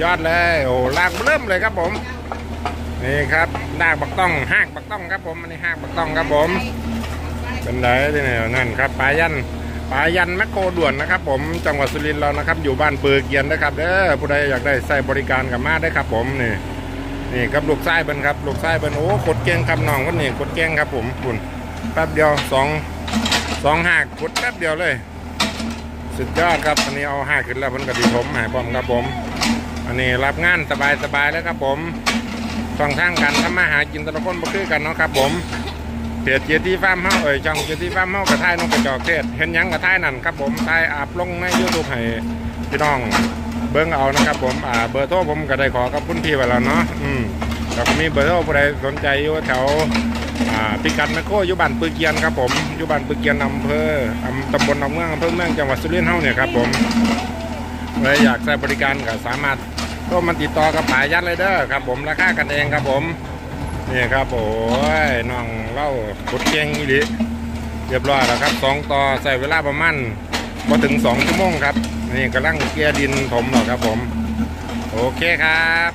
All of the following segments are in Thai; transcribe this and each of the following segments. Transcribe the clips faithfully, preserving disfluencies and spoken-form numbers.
ยอดเลยโอ้ลากเริ่มเลยครับผมนี่ครับลากบักต้องห้างบักต้องครับผมอันนี้ห้างบักต้องครับผมเป็นไรที่ไหนนั่นครับปลายันปลายันแมคโครด่วนนะครับผมจังหวัดสุรินทร์เรานะครับอยู่บ้านปือเกียนนะครับเด้อผู้ใดอยากได้ใส่บริการกับมาได้ครับผมนี่นี่ครับลูกไส้เบิ้ลครับลูกไส้เบิ้ลโอ้กดเก่งครับน้องคนนี้กดเก่งครับผมคุณแป๊บเดียวสองสองหักกดแป๊บเดียวเลยสุดยอดครับอันนี้เอาห้าขึ้นแล้วเพิ่นกระดิ่งผมหายปอมครับผมอันนี้รับงานสบายสบายแล้วครับผมช่องทางการทำมาหากินตะละคนบ่คือกันเนาะครับผมเพจเจตี้ฟาร์มเฮาเอ่ยช่องเจตี้ฟาร์มเฮากระท่ายนกกระจอกเทศเห็นยังกระท่ายนั่นครับผมท่ายอาบลงในยูทูบให้พี่น้องเบิ้งเอานะครับผมอ่าเบอร์โทรผมก็ได้ขอกับคุณพี่ไว้แล้วเนาะอืมแล้วก็มีเบอร์โทรผู้ใดสนใจอยู่แถวอ่าพิกัดแมคโครอยู่บ้านปือเกียนครับผมอยู่บ้านปือเกียนอำเภอตำบลหนองเมืองอำเภอเมืองจังหวัดสุรินทร์เฮาเนี่ยครับผมใครอยากใช้บริการก็สามารถโทรมาติดต่อกับป๋ายัดเลยเด้อครับผมราคากันเองครับผมนี่ครับโอ้ยน้องเล่ากดเก่งอีหลีเรียบร้อยแล้วครับสองต่อใส่เวลาประมาณพอถึงสองชั่วโมงครับนี่กำลังเกียร์ดินถมหรอครับผมโอเคครับ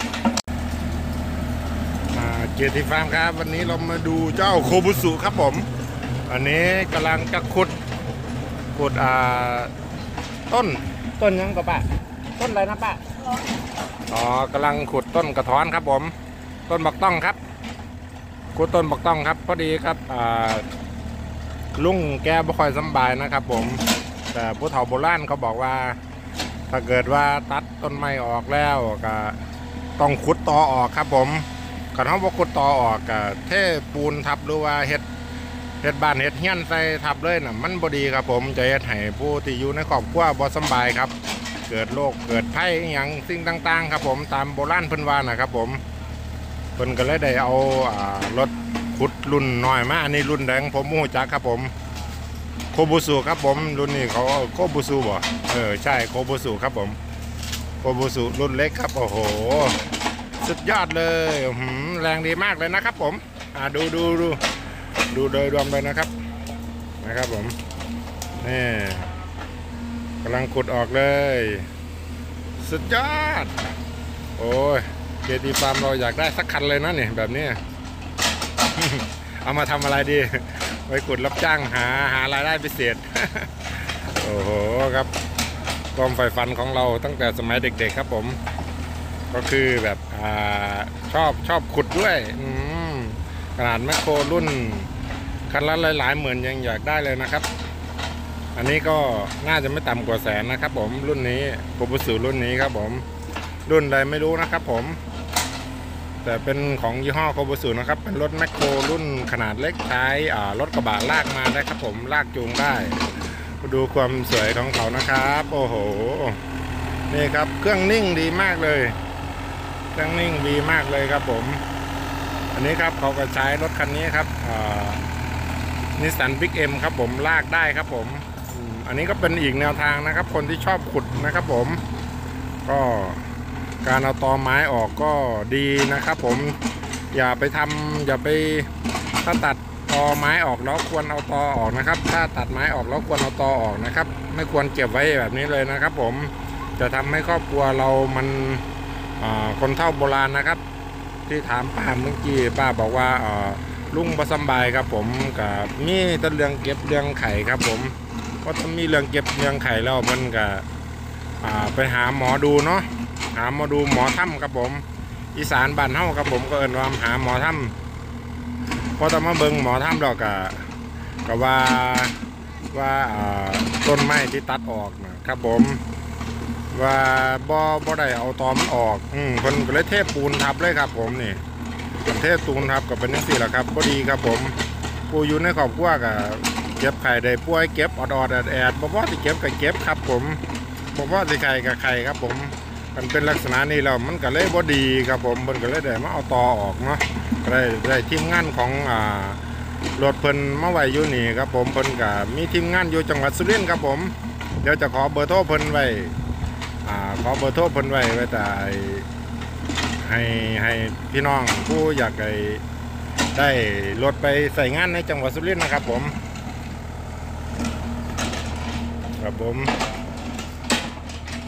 เกียรติฟาร์มครับวันนี้เรามาดูเจ้าโคบุสุครับผมอันนี้กำลังจะขุดขุดอ่าต้นต้นยังกับป้าต้นอะไรนะป้าอ๋อกำลังขุดต้นกระท้อนครับผมต้นบักต้องครับขุดต้นบักต้องครับพอดีครับอ่าลุงแกไม่ค่อยสบายนะครับผมแต่ผู้เฒ่าโบราณเขาบอกว่าถ้าเกิดว่าตัดต้นไม้ออกแล้วก็ต้องขุดตอออกครับผมกันเขาบอกขุดตอออกกับเทปูนทับหรือว่าเห็ดเห็ดบ้านเห็ดเฮี้ยนใส่ทับเลยน่ะมันบดีครับผมจะเห็ดให้ผู้ที่อยู่ในครอบครัวบ่สบายครับเกิดโรคเกิดภัยอย่างสิ่งต่างๆครับผมตามโบราณเพิ่นว่านะครับผมเพิ่นก็เลยได้เอารถขุดรุ่นน้อยมาอันนี้รุ่นแดงผมมูจักครับผมโคบุสุครับผมรุ่นนี้เขาโคบุสุบ่เออใช่โคบุสุครับผมโคบุสุรุ่นเล็กครับโอ้โหสุดยอดเลยแรงดีมากเลยนะครับผมอ่าดูดูดูดูโดยรวมเลยนะครับนะครับผมนี่กำลังขุดออกเลยสุดยอดโอ้ยเจตี้ฟาร์มเราอยากได้สักคันเลยนะเนี่ยแบบนี้ เอามาทำอะไรดีไว้ขุดรับจ้างหาหารายได้พิเศษ โอ้โหครับความใฝ่ฝันของเราตั้งแต่สมัยเด็กๆครับผมก็คือแบบอ่าชอบชอบขุดด้วยขนาดแมคโครรุ่นคันละหลายๆหมื่นยังอยากได้เลยนะครับอันนี้ก็น่าจะไม่ต่ำกว่าแสนนะครับผมรุ่นนี้โคบุสุรุ่นนี้ครับผมรุ่นใดไม่รู้นะครับผมแต่เป็นของยี่ห้อโคบุสุนะครับเป็นรถแมคโครรุ่นขนาดเล็กใช้อ่ารถกระบะลากมาได้ครับผมลากจูงได้มาดูความสวยของเขานะครับโอ้โหนี่ครับเครื่องนิ่งดีมากเลยเครื่องนิ่งดีมากเลยครับผมอันนี้ครับเขาก็ใช้รถคันนี้ครับนิสสันบิ๊กเอ็มครับผมลากได้ครับผมอันนี้ก็เป็นอีกแนวทางนะครับคนที่ชอบขุดนะครับผมก็การเอาตอไม้ออกก็ดีนะครับผมอย่าไปทำอย่าไปถ้าตัดตอไม้ออกแล้วควรเอาตอออกนะครับถ้าตัดไม้ออกแล้วควรเอาตอออกนะครับไม่ควรเก็บไว้แบบนี้เลยนะครับผมจะทำให้ครอบครัวเรามันคนเฒ่าโบราณนะครับที่ถามป้าเมื่อกี้ป้าบอกว่าลุงบ่สบายครับผมกับมีต้นเรื่องเก็บเรื่องไข่ครับผมก็ต้องมีเรื่องเก็บเรื่องไข่แล้วมันก็ไปหาหมอดูเนาะหาหมอดูหมอถ้ำครับผมอีสานบ้านเฮาครับผมก็เอิ้นว่าหาหมอถ้ำพอต้องมาเบิ่งหมอถ้ำดอกกะก็ว่าว่าต้นไม้ที่ตัดออกนะครับผมว่าบ่บ่ได้เอาตอมันออกอืมคนก็เลยเทปูนทับเลยครับผมนี่เทปูนทับกับเป็นยังสี่แหละครับพอดีครับผมผู้อยู่ในครอบครัวกับเก็บไข่ได้ป่วยเก็บอดอดแอดแอดบ่ว่าสิเก็บกับเก็บครับผมบ่ว่าสิไข่กับไข่ครับผมมันเป็นลักษณะนี้แล้วมันก็เลยบ่ดีครับผมเพิ่นก็เลยได้มาเอาตอออกเนาะได้ได้ทีมงานของอ่ารถเพิ่นมาไว้อยู่นี่ครับผมเพิ่นก็มีทีมงานอยู่จังหวัดสุรินทร์ครับผมเดี๋ยวจะขอเบอร์โทรเพิ่นไว้อ่าขอเบอร์โทรเพิ่นไว้ไว้แต่ให้ให้พี่น้องผู้อยากได้รถไปใส่งานในจังหวัดสุรินทร์นะครับผมครับผมนี่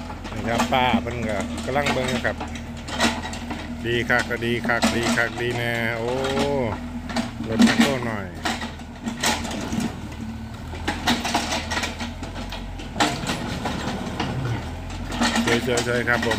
ครับป้าเพิ่นก็กำลังเบิ่งอยู่ครับดีคักก็ดีคักดีคักดีแน่โอ้รถแมคโครหน่อยเฉยๆๆครับผม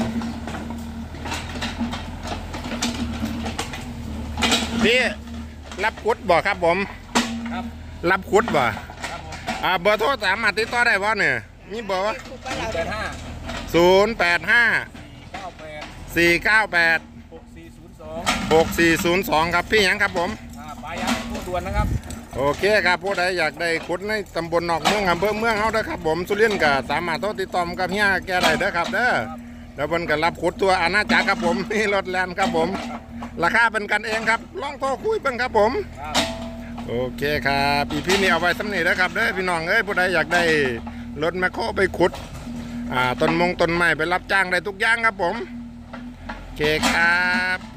พี่รับคุดบ่ครับผมครับรับคุดบ่ครับผมอ่าเบอร์โทรสามารถติดต่อได้บ่เนี่ยมีเบอร์แปดห้าศูนย์แปดห้าเก้าแปดสี่เก้าแปดหกสี่ศูนย์สองหกสี่ศูนย์สองครับพี่หยังครับผมอ่าปลายางผู้ด่วนนะครับโอเคครับผู้ใดอยากได้ขุดในตำบลนอกเมืองอำเภอเมืองเฮาเด้อครับผมสุรินทร์ก็สามารถโทรติดต่อกับเฮียแกได้เด้อครับเด้อแล้วเพิ่นก็รับขุดตัวอาณาจักรครับผมนี่รถแลนครับผมราคาเป็นกันเองครับลองโทรคุยเบิ่งครับผมครับโอเคครับอีพี่นี่เอาไว้สำนีนะครับเด้อพี่น้องเอ้ยผู้ใดอยากได้รถแมคโครไปขุดอ่าต้นมงต้นไม้ไปรับจ้างได้ทุกอย่างครับผมโอเคครับ